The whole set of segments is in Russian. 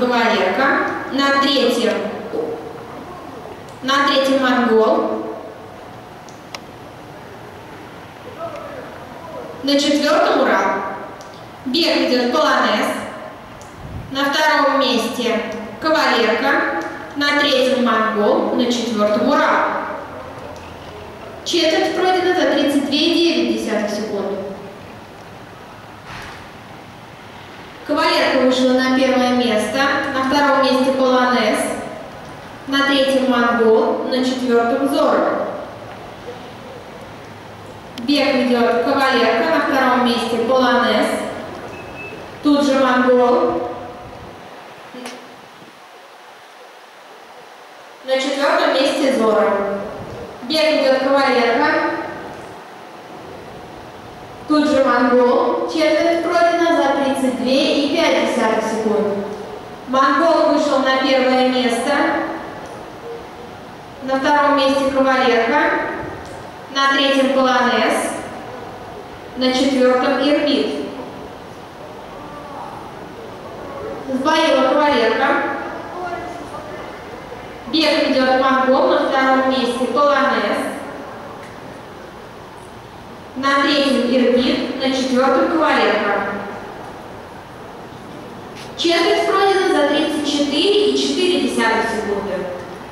кавалерка, на третьем монгол, на четвертом Урал. Бег идет полонез, на втором месте кавалерка, на третьем монгол, на четвертом Урал. Четверть пройдена за 32,9 секунды. Кавалерка вышла на первое место, на втором месте полонез, на третьем монгол, на четвертом Зорро. Бег ведет кавалерка, на втором месте полонез, тут же монгол, на четвертом месте Зорро. Бег идет кавалерка, тут же монгол, четверть пройдена за 32,5 секунд. Монгол вышел на первое место, на втором месте кавалерка, на третьем полонез, на четвертом ирбит. Сбоила кавалерка. Бег ведет монгол, на втором месте полонез, на третьем ирбит, на четвертом кавалерка. Четверть пройдена за 34,4 секунды.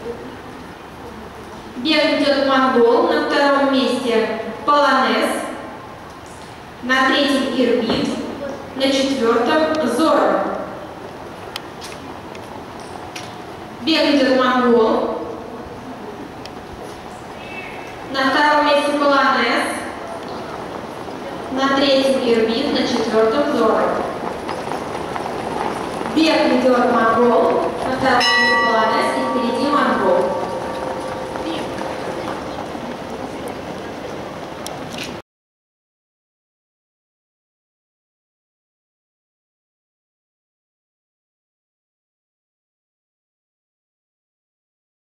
Бег ведет монгол, на втором месте полонез, на третьем ирбит, на четвертом Зорро. Бег идет монгол, на втором месте полонез, на третьем ирбит, на четвертом Зорро. Бег ведет монгол, на втором месте